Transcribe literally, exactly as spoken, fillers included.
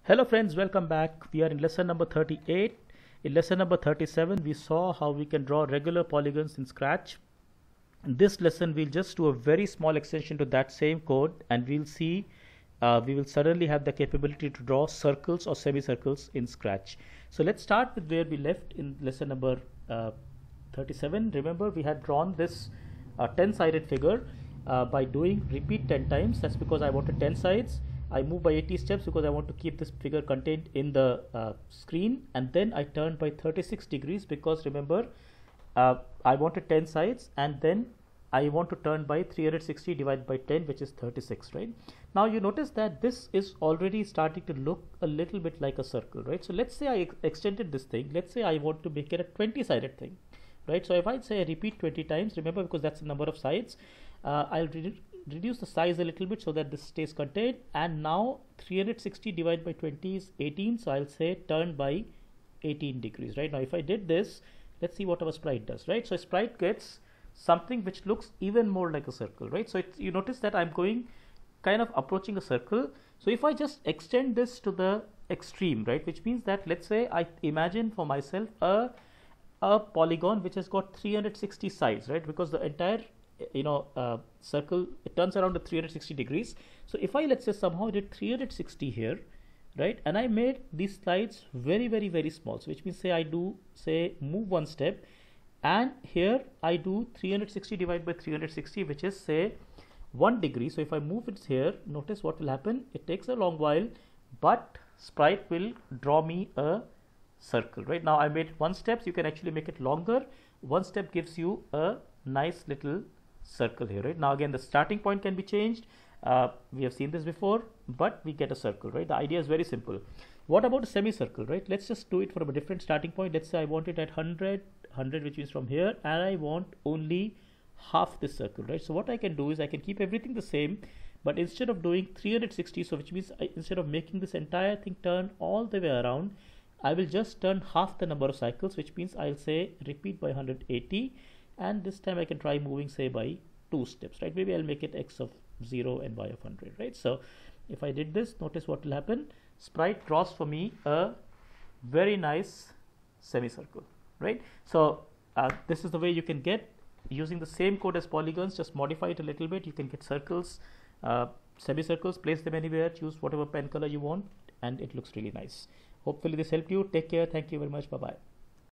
Hello friends, welcome back. We are in lesson number thirty-eight. In lesson number thirty-seven, we saw how we can draw regular polygons in Scratch. In this lesson, we'll just do a very small extension to that same code, and we'll see uh, we will suddenly have the capability to draw circles or semicircles in Scratch. So let's start with where we left in lesson number uh, thirty-seven. Remember, we had drawn this uh, ten-sided figure uh, by doing repeat ten times. That's because I wanted ten sides. I move by eighty steps because I want to keep this figure contained in the uh, screen, and then I turn by thirty-six degrees because remember uh, I wanted ten sides, and then I want to turn by three hundred sixty divided by ten, which is thirty-six, right? Now you notice that this is already starting to look a little bit like a circle, right? So let's say I ex extended this thing. Let's say I want to make it a twenty-sided thing, right? So if I say I repeat twenty times, remember, because that's the number of sides, uh, I'll read reduce the size a little bit so that this stays contained, and now three hundred sixty divided by twenty is eighteen, so I'll say turn by eighteen degrees, right? Now if I did this, let's see what our sprite does, right? So sprite gets something which looks even more like a circle, right? So it's, you notice that I'm going kind of approaching a circle. So if I just extend this to the extreme, right, which means that let's say I imagine for myself a a polygon which has got three hundred sixty sides, right? Because the entire you know uh, circle, it turns around at three hundred sixty degrees. So if I, let's say, somehow did three hundred sixty here, right, and I made these slides very very very small, so which means say I do say move one step, and here I do three hundred sixty divided by three hundred sixty, which is say one degree. So if I move it here, notice what will happen. It takes a long while, but sprite will draw me a circle, right? Now I made one step, so you can actually make it longer. One step gives you a nice little circle here, right? Now again, the starting point can be changed. Uh, we have seen this before, but we get a circle, right? The idea is very simple. What about a semicircle, right? Let's just do it from a different starting point. Let's say I want it at one hundred, one hundred, which is from here, and I want only half this circle, right? So what I can do is I can keep everything the same, but instead of doing three hundred sixty, so which means I, instead of making this entire thing turn all the way around, I will just turn half the number of cycles, which means I'll say repeat by one hundred eighty, and this time I can try moving say by two steps, right? Maybe I'll make it x of zero and y of one hundred, right? So if I did this, notice what will happen. Sprite draws for me a very nice semicircle, right? So uh, this is the way you can get, using the same code as polygons, just modify it a little bit. You can get circles, uh, semicircles, place them anywhere, choose whatever pen color you want, and it looks really nice. Hopefully this helped you. Take care. Thank you very much. Bye bye.